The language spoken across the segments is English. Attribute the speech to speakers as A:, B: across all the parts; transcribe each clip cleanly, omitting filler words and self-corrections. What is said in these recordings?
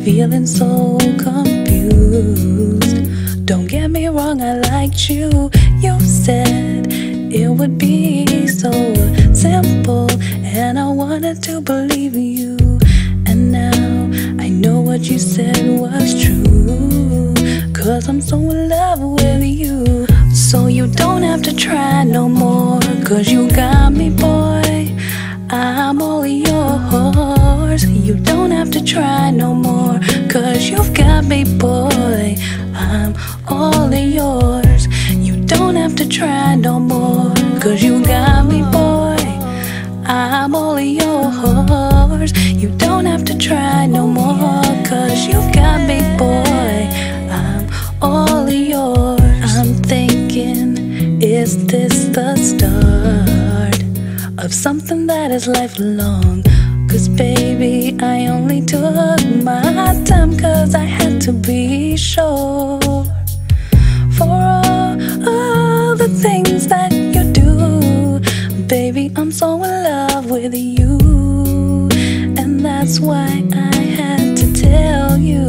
A: feeling so confused. Don't get me wrong, I liked you. You said it would be so simple, and I wanted to believe you. And now I know what you said was true, 'cause I'm so in love with you. So you don't have to try no more, 'cause you got me, boy. I'm all yours. You don't have to try no more, 'cause you've got me, boy. I'm all yours. You don't have to try no more, 'cause you got me, boy. I'm all yours. You don't have to try no more, 'cause you've got me, boy. I'm all yours. I'm thinking, is this the start of something that is lifelong? 'Cause baby, I only took my time, 'cause I had to be sure. For all the things that you do, baby, I'm so in love with you. And that's why I had to tell you.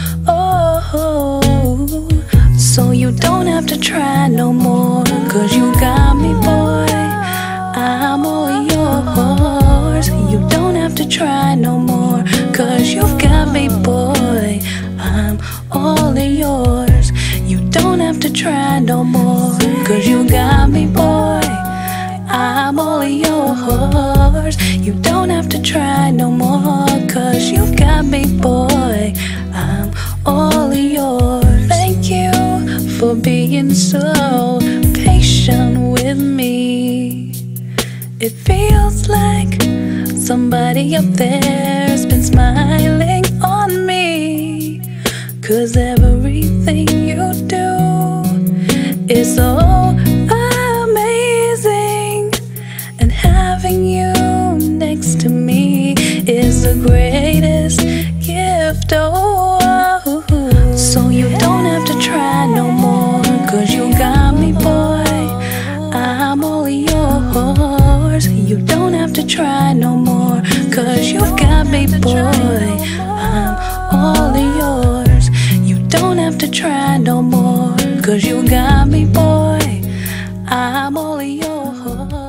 A: Oh, so you don't have to try no more, 'cause you got me, boy. I'm all yours. You don't have to try no more, 'cause you've got me, boy. I'm all yours. You don't have to try no more, 'cause you got me, boy. I'm all yours. You don't have to try no more, 'cause you've got me, boy. I'm all yours. Thank you for being so patient with me. It feels like somebody up there's been smiling on me, 'cause everything you do is so amazing, and having you next to me is the greatest gift. Oh, so you don't have to try no more, 'cause you got me, boy. I'm all yours. You don't have to try no more, 'cause you've got me, boy. I'm all yours. You don't have to try no more, 'cause you got me, boy. I'm all yours.